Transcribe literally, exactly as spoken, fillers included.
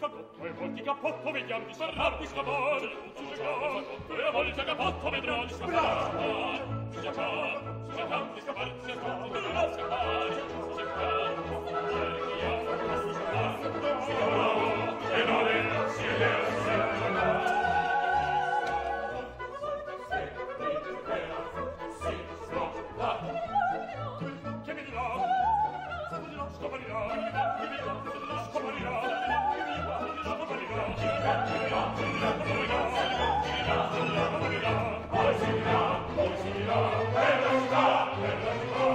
fagotto e volti cappotto vediam di sparrar di scappar su giocare e a volte cappotto vedrà di scappar su giocare su giocare di scappar si ascolti per non scappare su giocare e chi ha fatto su scappar si chiamerà e vale si è vero Poi si dirà, poi si dirà, per la città, per la città.